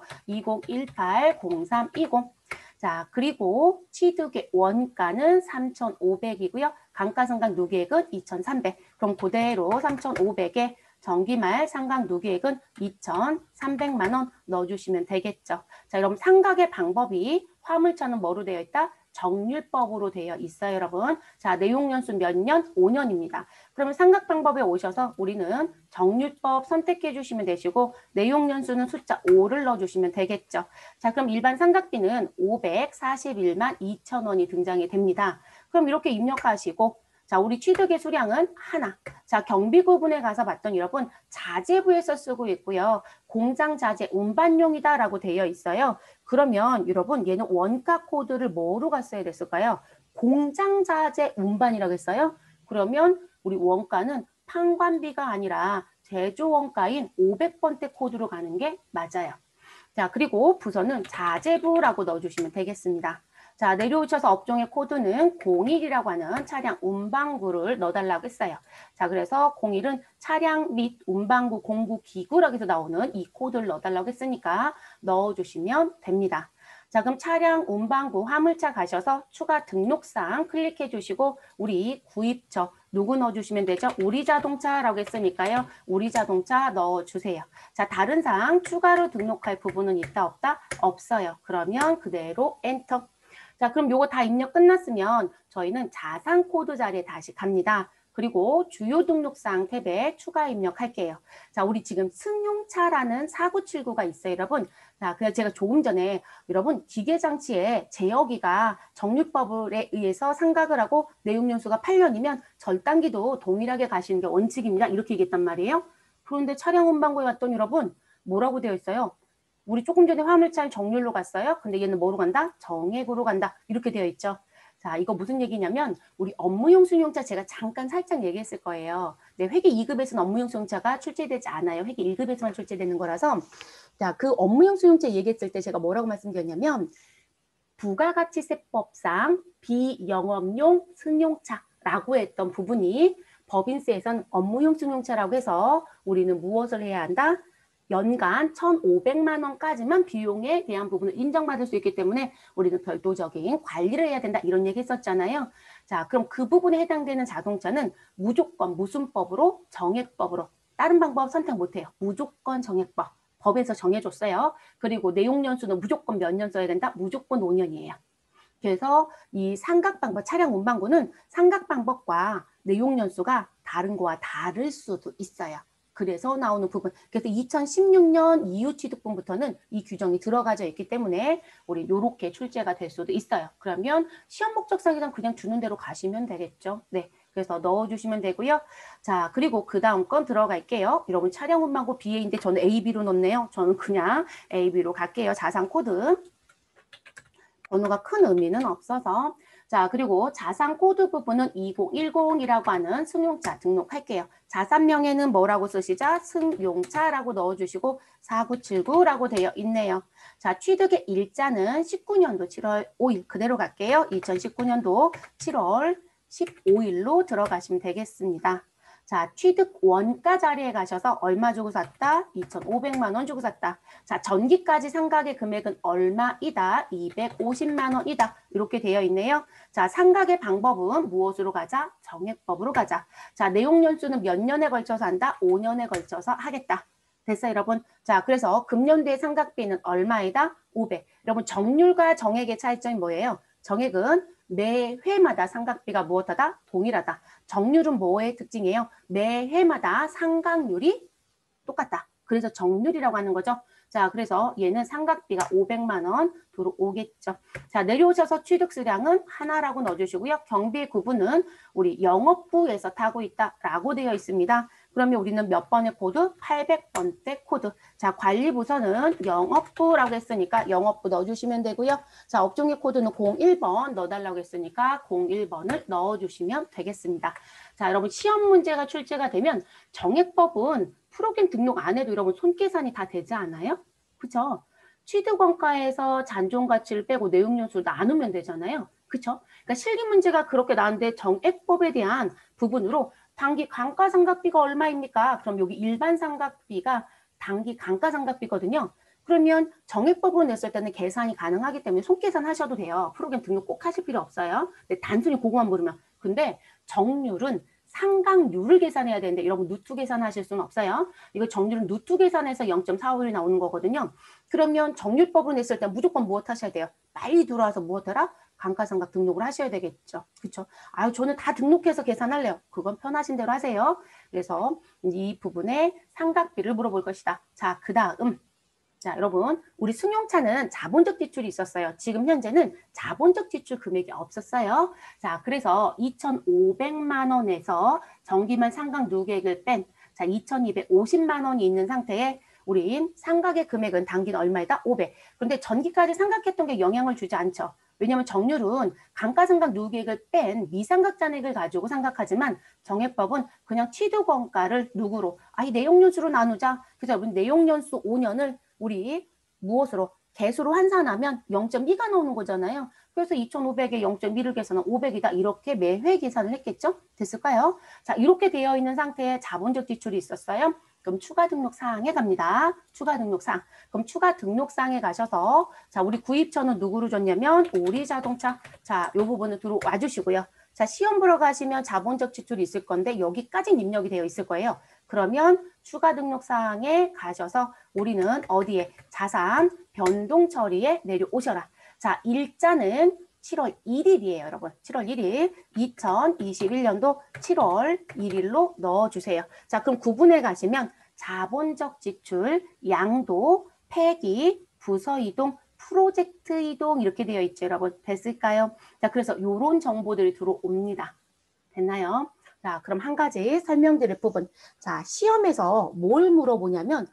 2018-0320. 자, 그리고 취득의 원가는 3,500이고요. 감가상각 누계액은 2,300. 그럼 그대로 3,500에 정기말 상각 누계액은 2,300만 원 넣어주시면 되겠죠. 자, 여러분 상각의 방법이 화물차는 뭐로 되어 있다? 정률법으로 되어 있어요, 여러분. 자, 내용 연수 몇 년? 5년입니다. 그러면 상각 방법에 오셔서 우리는 정률법 선택해 주시면 되시고 내용 연수는 숫자 5를 넣어주시면 되겠죠. 자, 그럼 일반 상각비는 541만 2천 원이 등장이 됩니다. 그럼 이렇게 입력하시고 자, 우리 취득의 수량은 하나. 자, 경비 구분에 가서 봤더니 여러분 자재부에서 쓰고 있고요. 공장 자재 운반용이다라고 되어 있어요. 그러면 여러분 얘는 원가 코드를 뭐로 갔어야 됐을까요? 공장 자재 운반이라고 했어요. 그러면 우리 원가는 판관비가 아니라 제조 원가인 500번대 코드로 가는 게 맞아요. 자, 그리고 부서는 자재부라고 넣어주시면 되겠습니다. 자, 내려오셔서 업종의 코드는 01이라고 하는 차량 운반구를 넣어달라고 했어요. 자, 그래서 01은 차량 및 운반구 공구 기구라고 해서 나오는 이 코드를 넣어달라고 했으니까 넣어주시면 됩니다. 자, 그럼 차량 운반구 화물차 가셔서 추가 등록사항 클릭해 주시고 우리 구입처 누구 넣어주시면 되죠? 우리자동차라고 했으니까요. 우리자동차 넣어주세요. 자, 다른 사항 추가로 등록할 부분은 있다 없다? 없어요. 그러면 그대로 엔터. 자, 그럼 요거 다 입력 끝났으면 저희는 자산 코드 자리에 다시 갑니다. 그리고 주요 등록사항 탭에 추가 입력할게요. 자, 우리 지금 승용차라는 4979가 있어요, 여러분. 자, 그래서 제가 조금 전에 여러분 기계장치에 제어기가 정률법에 의해서 상각을 하고 내용연수가 8년이면 절단기도 동일하게 가시는 게 원칙입니다. 이렇게 얘기했단 말이에요. 그런데 차량 운반구에 왔더니 여러분 뭐라고 되어 있어요? 우리 조금 전에 화물차는 정률로 갔어요. 근데 얘는 뭐로 간다? 정액으로 간다. 이렇게 되어 있죠. 자, 이거 무슨 얘기냐면 우리 업무용 승용차 제가 잠깐 살짝 얘기했을 거예요. 네, 회계 2급에서는 업무용 승용차가 출제되지 않아요. 회계 1급에서만 출제되는 거라서 자, 그 업무용 승용차 얘기했을 때 제가 뭐라고 말씀드렸냐면 부가가치세법상 비영업용 승용차라고 했던 부분이 법인세에서는 업무용 승용차라고 해서 우리는 무엇을 해야 한다? 연간 1,500만 원까지만 비용에 대한 부분을 인정받을 수 있기 때문에 우리는 별도적인 관리를 해야 된다. 이런 얘기 했었잖아요. 자, 그럼 그 부분에 해당되는 자동차는 무조건 무슨 법으로? 정액법으로. 다른 방법 선택 못해요. 무조건 정액법. 법에서 정해줬어요. 그리고 내용연수는 무조건 몇 년 써야 된다? 무조건 5년이에요. 그래서 이 상각방법, 차량 운반구는 상각방법과 내용연수가 다른 거와 다를 수도 있어요. 그래서 나오는 부분. 그래서 2016년 이후 취득분부터는 이 규정이 들어가져 있기 때문에 우리 요렇게 출제가 될 수도 있어요. 그러면 시험 목적사기는 그냥 주는 대로 가시면 되겠죠. 네. 그래서 넣어주시면 되고요. 자, 그리고 그 다음 건 들어갈게요. 여러분 차량 운반구 BA인데 저는 AB로 넣네요. 저는 그냥 AB로 갈게요. 자산 코드. 번호가 큰 의미는 없어서. 자, 그리고 자산 코드 부분은 2010이라고 하는 승용차 등록할게요. 자산명에는 뭐라고 쓰시죠? 승용차라고 넣어주시고 4979라고 되어 있네요. 자, 취득의 일자는 19년도 7월 5일 그대로 갈게요. 2019년도 7월 15일로 들어가시면 되겠습니다. 자, 취득 원가 자리에 가셔서 얼마 주고 샀다? 2,500만 원 주고 샀다. 자, 전기까지 상각의 금액은 얼마이다? 250만 원이다. 이렇게 되어 있네요. 자, 상각의 방법은 무엇으로 가자? 정액법으로 가자. 자, 내용 연수는 몇 년에 걸쳐서 한다? 5년에 걸쳐서 하겠다. 됐어요, 여러분? 자, 그래서 금년도의 상각비는 얼마이다? 500. 여러분, 정률과 정액의 차이점이 뭐예요? 정액은 매 회마다 상각비가 무엇하다? 동일하다. 정률은 뭐의 특징이에요? 매 해마다 상각률이 똑같다. 그래서 정률이라고 하는 거죠. 자, 그래서 얘는 상각비가 500만 원 들어오겠죠. 자, 내려오셔서 취득 수량은 하나라고 넣어주시고요. 경비 구분은 우리 영업부에서 타고 있다라고 되어 있습니다. 그러면 우리는 몇 번의 코드? 800번대 코드. 자, 관리부서는 영업부라고 했으니까 영업부 넣어주시면 되고요. 자, 업종의 코드는 01번 넣어달라고 했으니까 01번을 넣어주시면 되겠습니다. 자, 여러분 시험 문제가 출제가 되면 정액법은 프로그램 등록 안 해도 여러분 손계산이 다 되지 않아요? 그쵸? 취득원가에서 잔존가치를 빼고 내용연수 나누면 되잖아요. 그쵸? 그러니까 실기 문제가 그렇게 나왔는데 정액법에 대한 부분으로 단기 감가상각비가 얼마입니까? 그럼 여기 일반 상각비가 단기 감가상각비거든요. 그러면 정액법으로 냈을 때는 계산이 가능하기 때문에 손계산 하셔도 돼요. 프로그램 등록 꼭 하실 필요 없어요. 근데 단순히 그거만 모르면. 근데 정률은 상각률을 계산해야 되는데 여러분 누투 계산하실 수는 없어요. 이거 정률은 누투 계산해서 0.45이 나오는 거거든요. 그러면 정률법으로 냈을 때 무조건 무엇 하셔야 돼요? 빨리 들어와서 무엇하라? 감가상각 등록을 하셔야 되겠죠. 그렇죠? 아유 저는 다 등록해서 계산할래요. 그건 편하신 대로 하세요. 그래서 이 부분에 상각비를 물어볼 것이다. 자, 그 다음 자, 여러분, 우리 승용차는 자본적 지출이 있었어요. 지금 현재는 자본적 지출 금액이 없었어요. 자, 그래서 2,500만 원에서 정기만 상각 누계액을 뺀, 자, 2,250만 원이 있는 상태에 우리 상각의 금액은 단기는 얼마이다? 500. 그런데 전기까지 상각했던 게 영향을 주지 않죠. 왜냐하면 정률은 감가상각 누계액을 뺀 미상각 잔액을 가지고 상각하지만 정액법은 그냥 취득원가를 누구로? 이 내용연수로 나누자. 그래서 여러분 내용연수 5년을 우리 무엇으로? 개수로 환산하면 0.2가 나오는 거잖아요. 그래서 2,500에 0.1을 계산하면 500이다. 이렇게 매회 계산을 했겠죠? 됐을까요? 자, 이렇게 되어 있는 상태에 자본적 지출이 있었어요. 그럼 추가 등록 사항에 갑니다. 추가 등록 사항. 그럼 추가 등록 사항에 가셔서 자, 우리 구입처는 누구로 줬냐면 우리 자동차. 자, 요 부분을 들어와 주시고요. 자, 시험 보러 가시면 자본적 지출이 있을 건데 여기까지 입력이 되어 있을 거예요. 그러면 추가 등록 사항에 가셔서 우리는 어디에? 자산 변동 처리에 내려오셔라. 자, 일자는 7월 1일이에요, 여러분. 7월 1일. 2021년도 7월 1일로 넣어주세요. 자, 그럼 구분에 가시면 자본적 지출, 양도, 폐기, 부서 이동, 프로젝트 이동 이렇게 되어 있죠, 여러분. 됐을까요? 자, 그래서 이런 정보들이 들어옵니다. 됐나요? 자, 그럼 한 가지 설명드릴 부분. 자, 시험에서 뭘 물어보냐면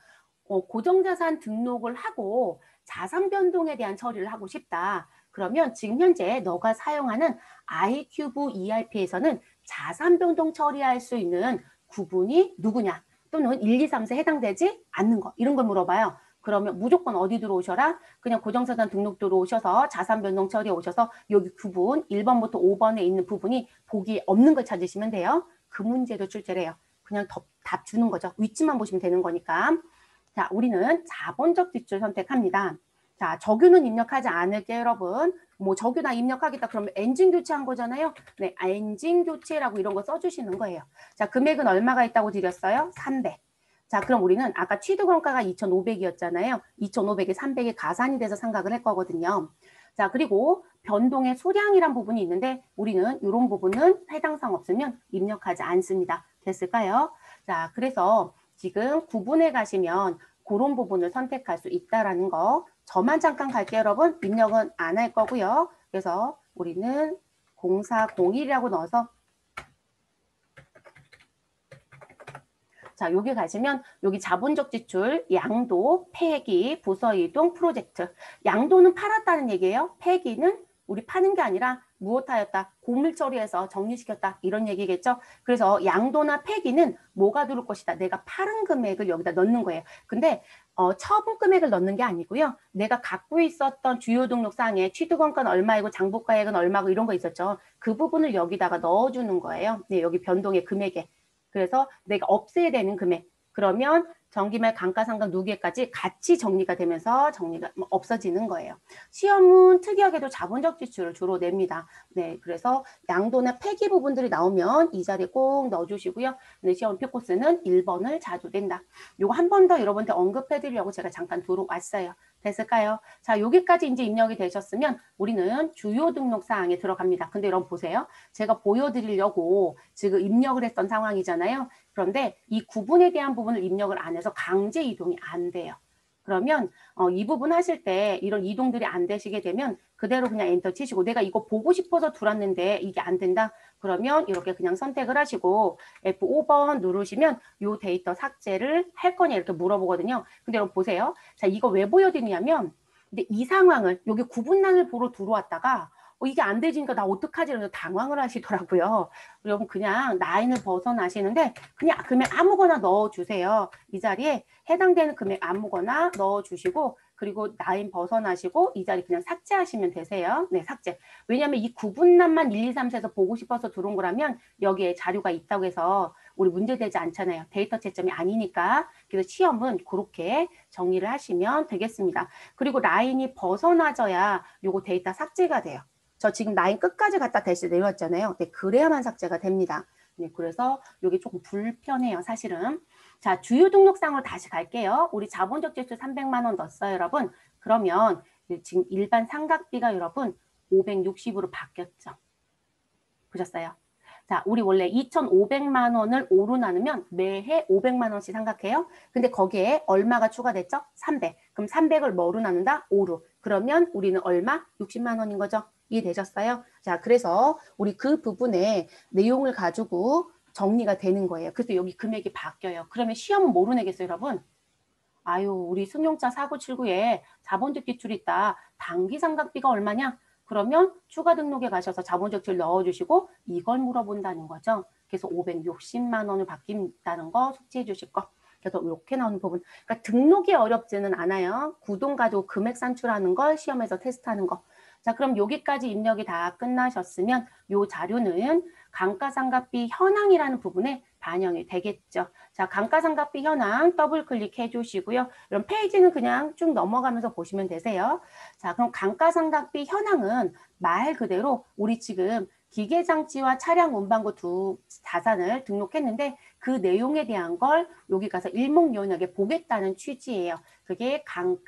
고정자산 등록을 하고 자산 변동에 대한 처리를 하고 싶다. 그러면 지금 현재 너가 사용하는 i큐브 ERP에서는 자산 변동 처리할 수 있는 구분이 누구냐? 또는 1, 2, 3세 해당되지 않는 거. 이런 걸 물어봐요. 그러면 무조건 어디 들어오셔라? 그냥 고정자산 등록 들어오셔서 자산 변동 처리에 오셔서 여기 구분 1번부터 5번에 있는 부분이 보기 없는 걸 찾으시면 돼요. 그 문제도 출제를 해요. 그냥 답 주는 거죠. 위치만 보시면 되는 거니까. 자, 우리는 자본적 지출 선택합니다. 자, 적유는 입력하지 않을게요, 여러분. 뭐 적유나 입력하겠다 그러면 엔진 교체한 거잖아요. 네, 엔진 교체라고 이런 거 써주시는 거예요. 자, 금액은 얼마가 있다고 드렸어요? 300. 자, 그럼 우리는 아까 취득원가가 2,500이었잖아요. 2,500에 300이 가산이 돼서 상각을 할 거거든요. 자, 그리고 변동의 소량이란 부분이 있는데 우리는 이런 부분은 해당 사항 없으면 입력하지 않습니다. 됐을까요? 자, 그래서 지금 구분에 가시면 그런 부분을 선택할 수 있다라는 거. 저만 잠깐 갈게요, 여러분. 입력은 안 할 거고요. 그래서 우리는 0401이라고 넣어서 자, 여기 가시면 여기 자본적 지출, 양도, 폐기, 부서 이동, 프로젝트. 양도는 팔았다는 얘기예요. 폐기는 우리 파는 게 아니라 무엇하였다? 고물 처리해서 정리시켰다. 이런 얘기겠죠. 그래서 양도나 폐기는 뭐가 들어올 것이다. 내가 팔은 금액을 여기다 넣는 거예요. 근데 처분 금액을 넣는 게 아니고요. 내가 갖고 있었던 주요 등록사항에 취득원가는 얼마이고 장부가액은 얼마고 이런 거 있었죠. 그 부분을 여기다가 넣어주는 거예요. 네, 여기 변동의 금액에. 그래서 내가 없애야 되는 금액. 그러면 정기말 감가상각 누계까지 같이 정리가 되면서 정리가 없어지는 거예요. 시험은 특이하게도 자본적 지출을 주로 냅니다. 네, 그래서 양도나 폐기 부분들이 나오면 이 자리에 꼭 넣어주시고요. 네, 시험 표코스는 1번을 자주 낸다. 요거 한 번 더 여러분한테 언급해 드리려고 제가 잠깐 들어왔어요. 됐을까요? 자, 여기까지 이제 입력이 되셨으면 우리는 주요 등록 사항에 들어갑니다. 근데 여러분 보세요. 제가 보여드리려고 지금 입력을 했던 상황이잖아요. 그런데 이 구분에 대한 부분을 입력을 안 해서 강제 이동이 안 돼요. 그러면 이 부분 하실 때 이런 이동들이 안 되시게 되면 그대로 그냥 엔터 치시고 내가 이거 보고 싶어서 들어왔는데 이게 안 된다. 그러면 이렇게 그냥 선택을 하시고 F5번 누르시면 이 데이터 삭제를 할 거냐 이렇게 물어보거든요. 근데 여러분 보세요. 자, 이거 왜 보여드리냐면 근데 이 상황을 여기 구분란을 보러 들어왔다가 이게 안 되지니까 나 어떡하지? 이러면서 당황을 하시더라고요. 여러분 그냥 라인을 벗어나시는데 그냥 금액 아무거나 넣어주세요. 이 자리에 해당되는 금액 아무거나 넣어주시고 그리고 라인 벗어나시고 이 자리 그냥 삭제하시면 되세요. 네, 삭제. 왜냐하면 이 구분란만 1, 2, 3세에서 보고 싶어서 들어온 거라면 여기에 자료가 있다고 해서 우리 문제되지 않잖아요. 데이터 채점이 아니니까. 그래서 시험은 그렇게 정리를 하시면 되겠습니다. 그리고 라인이 벗어나져야 요거 데이터 삭제가 돼요. 저 지금 라인 끝까지 갖다 대시 내려왔잖아요. 네, 그래야만 삭제가 됩니다. 네, 그래서 이게 조금 불편해요, 사실은. 자, 주요 등록상으로 다시 갈게요. 우리 자본적 지출 300만 원 넣었어요, 여러분. 그러면 지금 일반 상각비가 여러분 560으로 바뀌었죠. 보셨어요? 자, 우리 원래 2,500만 원을 5로 나누면 매해 500만 원씩 생각해요. 근데 거기에 얼마가 추가됐죠? 300. 그럼 300을 뭐로 나눈다? 5로. 그러면 우리는 얼마? 60만 원인 거죠. 이해되셨어요? 자, 그래서 우리 그 부분에 내용을 가지고 정리가 되는 거예요. 그래서 여기 금액이 바뀌어요. 그러면 시험은 뭐로 내겠어요, 여러분? 아유, 우리 승용차 사고 칠구에 자본적 지출이 있다. 단기 상각비가 얼마냐? 그러면 추가 등록에 가셔서 자본적 지출 넣어주시고 이걸 물어본다는 거죠. 그래서 560만 원을 바뀐다는 거 숙지해 주실 거. 그래서 이렇게 나오는 부분. 그러니까 등록이 어렵지는 않아요. 구동 가지고 금액 산출하는 걸 시험에서 테스트하는 거. 자, 그럼 여기까지 입력이 다 끝나셨으면 이 자료는 감가상각비 현황이라는 부분에 반영이 되겠죠. 자, 감가상각비 현황 더블 클릭해 주시고요. 이런 페이지는 그냥 쭉 넘어가면서 보시면 되세요. 자, 그럼 감가상각비 현황은 말 그대로 우리 지금 기계장치와 차량 운반구 두 자산을 등록했는데 그 내용에 대한 걸 여기 가서 일목요연하게 보겠다는 취지예요. 그게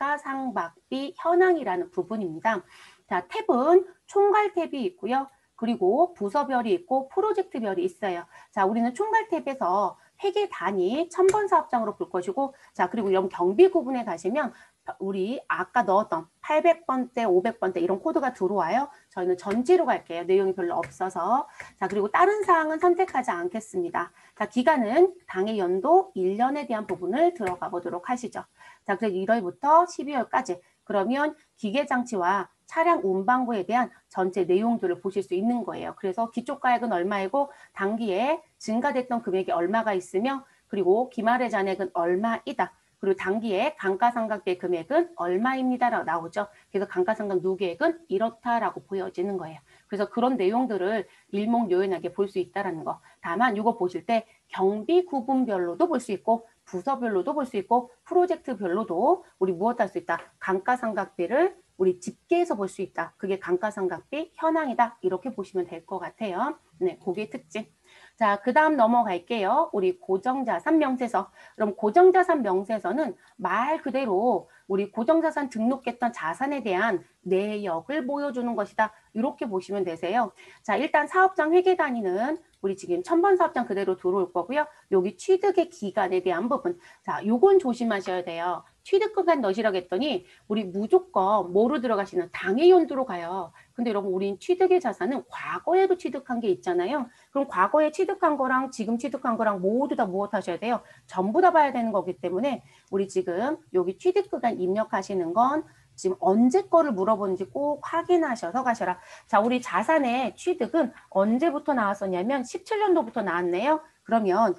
감가상각비 현황이라는 부분입니다. 자, 탭은 총괄 탭이 있고요. 그리고 부서별이 있고 프로젝트별이 있어요. 자, 우리는 총괄 탭에서 회계 단위 1000번 사업장으로 볼 것이고, 자, 그리고 이런 경비 구분에 가시면 우리 아까 넣었던 800번대, 500번대 이런 코드가 들어와요. 저희는 전체로 갈게요. 내용이 별로 없어서. 자, 그리고 다른 사항은 선택하지 않겠습니다. 자, 기간은 당해 연도 1년에 대한 부분을 들어가 보도록 하시죠. 자, 그래서 1월부터 12월까지. 그러면 기계장치와 차량 운반구에 대한 전체 내용들을 보실 수 있는 거예요. 그래서 기초가액은 얼마이고 단기에 증가됐던 금액이 얼마가 있으며 그리고 기말의 잔액은 얼마이다. 그리고 단기에 감가상각비 금액은 얼마입니다라고 나오죠. 그래서 감가상각 누계액은 이렇다라고 보여지는 거예요. 그래서 그런 내용들을 일목요연하게 볼 수 있다는 거. 다만 이거 보실 때 경비 구분별로도 볼 수 있고 부서별로도 볼 수 있고 프로젝트별로도 우리 무엇 할 수 있다. 감가상각비를 우리 집계해서 볼 수 있다. 그게 감가상각비 현황이다. 이렇게 보시면 될 것 같아요. 네, 그게 특징. 자, 그 다음 넘어갈게요. 우리 고정자산 명세서. 그럼 고정자산 명세서는 말 그대로 우리 고정자산 등록했던 자산에 대한 내역을 보여주는 것이다. 이렇게 보시면 되세요. 자, 일단 사업장 회계 단위는 우리 지금 1000번 사업장 그대로 들어올 거고요. 여기 취득의 기간에 대한 부분. 자, 요건 조심하셔야 돼요. 취득기간 넣으시라고 했더니 우리 무조건 뭐로 들어가시는 당해연도로 가요. 근데 여러분 우린 취득의 자산은 과거에도 취득한 게 있잖아요. 그럼 과거에 취득한 거랑 지금 취득한 거랑 모두 다 무엇 하셔야 돼요? 전부 다 봐야 되는 거기 때문에 우리 지금 여기 취득기간 입력하시는 건 지금 언제 거를 물어보는지 꼭 확인하셔서 가셔라. 자, 우리 자산의 취득은 언제부터 나왔었냐면 17년도부터 나왔네요. 그러면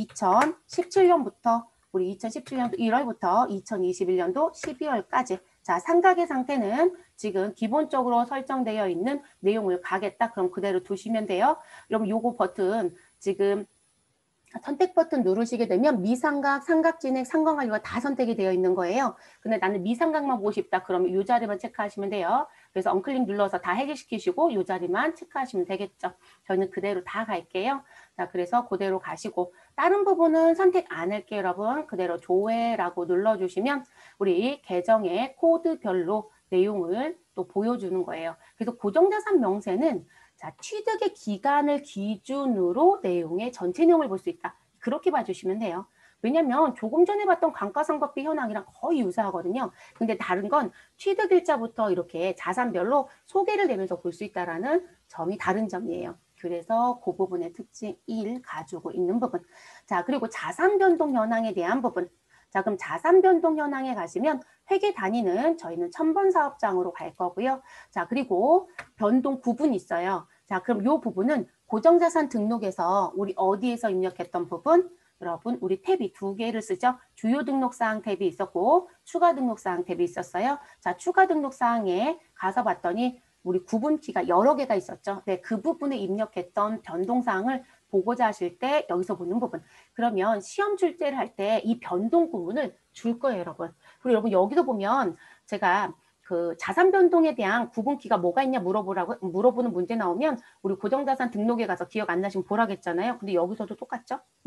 2017년부터 우리 2017년도 1월부터 2021년도 12월까지 자, 상각의 상태는 지금 기본적으로 설정되어 있는 내용을 가겠다. 그럼 그대로 두시면 돼요. 여러분 요거 버튼 지금 선택 버튼 누르시게 되면 미상각, 상각진액, 상관관리가 다 선택이 되어 있는 거예요. 근데 나는 미상각만 보고 싶다. 그러면 이 자리만 체크하시면 돼요. 그래서 언클릭 눌러서 다 해제시키시고 이 자리만 체크하시면 되겠죠. 저는 그대로 다 갈게요. 자, 그래서 그대로 가시고 다른 부분은 선택 안 할게요, 여러분. 그대로 조회라고 눌러주시면 우리 계정의 코드별로 내용을 또 보여주는 거예요. 그래서 고정자산 명세는 자, 취득의 기간을 기준으로 내용의 전체 내용을 볼 수 있다. 그렇게 봐주시면 돼요. 왜냐면 조금 전에 봤던 감가상각비 현황이랑 거의 유사하거든요. 근데 다른 건 취득일자부터 이렇게 자산별로 소개를 내면서 볼 수 있다는 점이 다른 점이에요. 그래서 그 부분의 특징 1 가지고 있는 부분. 자, 그리고 자산 변동 현황에 대한 부분. 자, 그럼 자산 변동 현황에 가시면 회계 단위는 저희는 1000번 사업장으로 갈 거고요. 자, 그리고 변동 구분이 있어요. 자, 그럼 이 부분은 고정자산 등록에서 우리 어디에서 입력했던 부분? 여러분, 우리 탭이 두 개를 쓰죠. 주요 등록사항 탭이 있었고 추가 등록사항 탭이 있었어요. 자, 추가 등록사항에 가서 봤더니 우리 구분키가 여러 개가 있었죠. 네, 그 부분에 입력했던 변동사항을 보고자 하실 때 여기서 보는 부분. 그러면 시험 출제를 할 때 이 변동 구분을 줄 거예요, 여러분. 그리고 여러분 여기서 보면 제가 그 자산 변동에 대한 구분키가 뭐가 있냐 물어보는 문제 나오면 우리 고정자산 등록에 가서 기억 안 나시면 보라겠잖아요. 근데 여기서도 똑같죠? 네.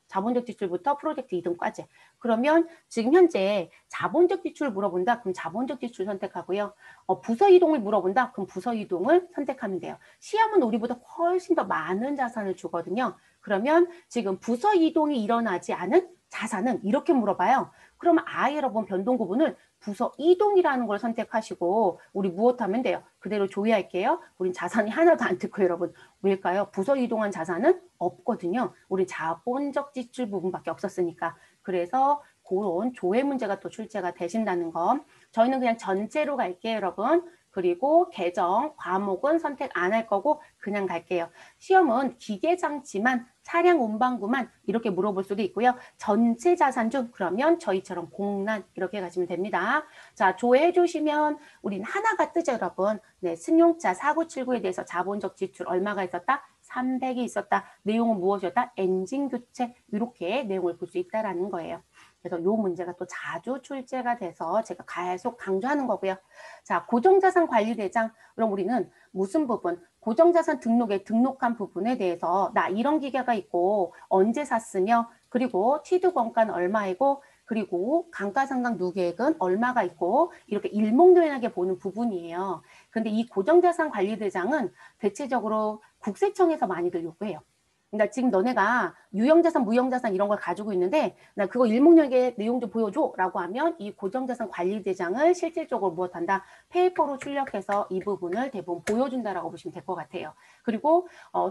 자본적 지출부터 프로젝트 이동까지. 그러면 지금 현재 자본적 지출을 물어본다. 그럼 자본적 지출 선택하고요. 부서 이동을 물어본다. 그럼 부서 이동을 선택하면 돼요. 시험은 우리보다 훨씬 더 많은 자산을 주거든요. 그러면 지금 부서 이동이 일어나지 않은 자산은 이렇게 물어봐요. 그러면 아예 여러분 변동 구분을 부서 이동이라는 걸 선택하시고 우리 무엇 하면 돼요? 그대로 조회할게요. 우린 자산이 하나도 안 듣고 여러분 왜일까요? 부서 이동한 자산은 없거든요. 우리 자본적 지출 부분밖에 없었으니까. 그래서 그런 조회 문제가 또 출제가 되신다는 거. 저희는 그냥 전체로 갈게요, 여러분. 그리고 계정, 과목은 선택 안 할 거고 그냥 갈게요. 시험은 기계장치만, 차량 운반구만 이렇게 물어볼 수도 있고요. 전체 자산 중 그러면 저희처럼 공란 이렇게 가시면 됩니다. 자, 조회해 주시면 우린 하나가 뜨죠, 여러분. 네, 승용차 4979에 대해서 자본적 지출 얼마가 있었다? 300이 있었다. 내용은 무엇이었다? 엔진 교체 이렇게 내용을 볼 수 있다라는 거예요. 그래서 이 문제가 또 자주 출제가 돼서 제가 계속 강조하는 거고요. 자, 고정자산 관리대장. 그럼 우리는 무슨 부분? 고정자산 등록에 등록한 부분에 대해서 나 이런 기계가 있고 언제 샀으며 그리고 취득 원가는 얼마이고 그리고 감가상각 누계액은 얼마가 있고 이렇게 일목요연하게 보는 부분이에요. 근데 이 고정자산관리대장은 대체적으로 국세청에서 많이들 요구해요. 그러니까 지금 너네가 유형자산, 무형자산 이런 걸 가지고 있는데 나 그거 일목요연하게 내용 좀 보여줘 라고 하면 이 고정자산관리대장을 실질적으로 무엇한다? 페이퍼로 출력해서 이 부분을 대부분 보여준다라고 보시면 될 것 같아요. 그리고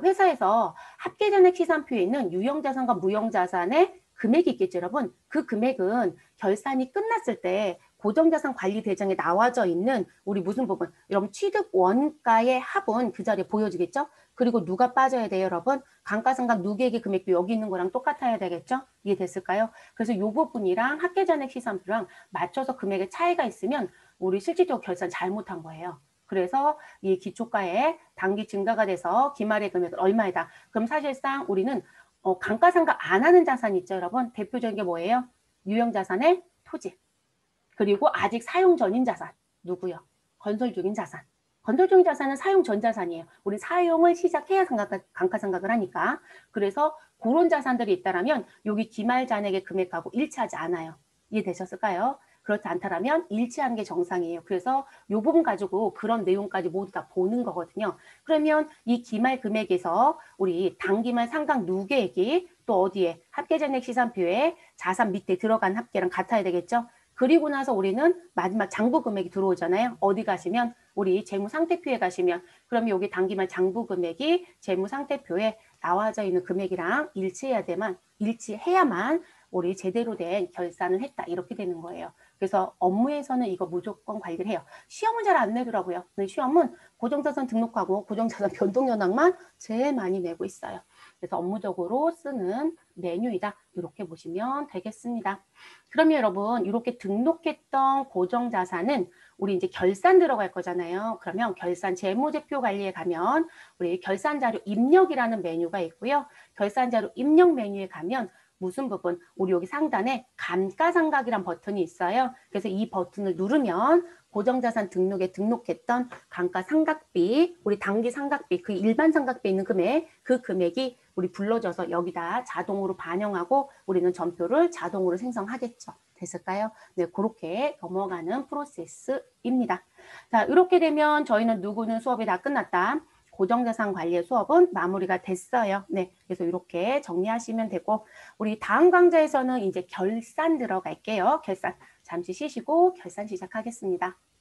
회사에서 합계잔액 시산표에 있는 유형자산과 무형자산의 금액이 있겠죠, 여러분. 그 금액은 결산이 끝났을 때 고정자산관리대장에 나와져 있는 우리 무슨 부분? 여러분 취득 원가의 합은 그 자리에 보여지겠죠? 그리고 누가 빠져야 돼요, 여러분? 감가상각 누계액의 금액도 여기 있는 거랑 똑같아야 되겠죠? 이해됐을까요? 그래서 이 부분이랑 합계잔액 시산표랑 맞춰서 금액의 차이가 있으면 우리 실질적으로 결산 잘못한 거예요. 그래서 이 기초가에 단기 증가가 돼서 기말의 금액은 얼마이다. 그럼 사실상 우리는 감가상각 안 하는 자산 있죠, 여러분? 대표적인 게 뭐예요? 유형자산의 토지. 그리고 아직 사용 전인 자산. 누구요? 건설 중인 자산. 건설 중인 자산은 사용 전 자산이에요. 우리 사용을 시작해야 감가상각을 하니까. 그래서 그런 자산들이 있다면 여기 기말 잔액의 금액하고 일치하지 않아요. 이해되셨을까요? 그렇지 않다면 일치하는 게 정상이에요. 그래서 이 부분 가지고 그런 내용까지 모두 다 보는 거거든요. 그러면 이 기말 금액에서 우리 단기말 상각 누계액이 또 어디에 합계잔액 시산표에 자산 밑에 들어간 합계랑 같아야 되겠죠? 그리고 나서 우리는 마지막 장부 금액이 들어오잖아요. 어디 가시면 우리 재무상태표에 가시면 그러면 여기 단기말 장부 금액이 재무상태표에 나와져 있는 금액이랑 일치해야만 우리 제대로 된 결산을 했다 이렇게 되는 거예요. 그래서 업무에서는 이거 무조건 관리를 해요. 시험은 잘 안 내더라고요. 근데 시험은 고정자산 등록하고 고정자산 변동연학만 제일 많이 내고 있어요. 그래서 업무적으로 쓰는 메뉴이다. 이렇게 보시면 되겠습니다. 그러면 여러분 이렇게 등록했던 고정자산은 우리 이제 결산 들어갈 거잖아요. 그러면 결산 재무제표 관리에 가면 우리 결산자료 입력이라는 메뉴가 있고요. 결산자료 입력 메뉴에 가면 무슨 부분? 우리 여기 상단에 감가상각이란 버튼이 있어요. 그래서 이 버튼을 누르면 고정자산 등록에 등록했던 감가상각비, 우리 단기상각비, 그 일반 상각비에 있는 금액, 그 금액이 우리 불러져서 여기다 자동으로 반영하고 우리는 전표를 자동으로 생성하겠죠. 됐을까요? 네, 그렇게 넘어가는 프로세스입니다. 자, 이렇게 되면 저희는 누구는 수업이 다 끝났다. 고정자산 관리의 수업은 마무리가 됐어요. 네, 그래서 이렇게 정리하시면 되고 우리 다음 강좌에서는 이제 결산 들어갈게요. 결산 잠시 쉬시고 결산 시작하겠습니다.